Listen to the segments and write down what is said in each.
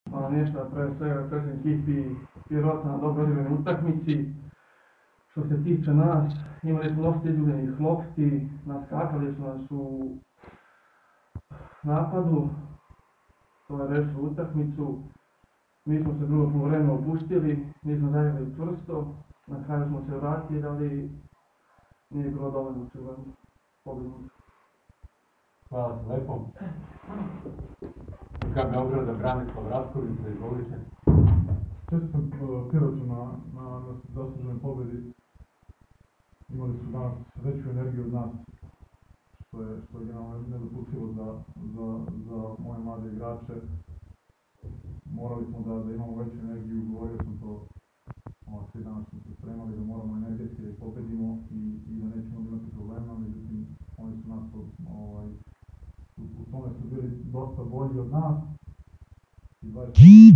Ništa, pre svega čestitam ekipi Pirota na dobro odigrane utakmici. Što se tiče nas, imali smo dosta izgubljenih lopti, naskakali su nas u napadu, to je rešilo utakmicu. Mi smo se drugo poluvreme opustili, nismo zaigrali čvrsto, na kraju smo se vratili, ali nije bilo dovoljno očigledno pobednicu. Hvala ti lepo. Ka Beograda, Branislav Ratković, izvolite. Čestitam Pirotu na zasluženoj pobedi. Imali su danas veću energiju od nas, što je generalno nedopustivo za moje mlade igrače. Morali smo da imamo veću energiju, govorio sam to, svi danas smo se spremali da moramo energetski da ih pobedimo i da nećemo imati problema, međutim oni su nas u tome su bili dosta bolji od nas i 20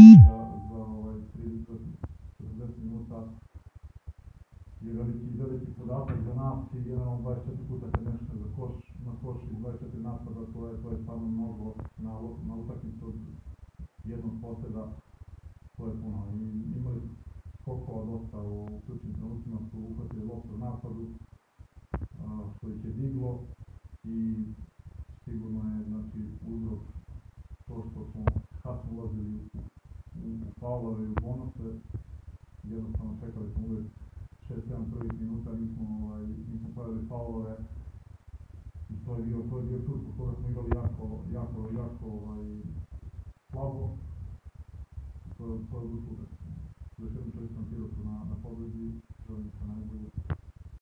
za 40 minuta je veliki podatak za nas i generalno 24 puta kad nešto na koš i 24 napada, to je stvarno mnogo na utakmicu od jednog poseda, to je puno. I imali su skokova dosta u ključnim trenucima, su uhvatili loptu u napadu, što ih je diglo i sigurno je uzrok to što smo kasno ulazili u faulove i u bonuse. Jednostavno čekali smo uvek 6-7 prvih minuta, nismo pravili faulove i to je bio čut zbog toga smo igrali jako slabo. To je odlučilo da još jednom čestitam Pirotu na pobedi, želim se najbolje.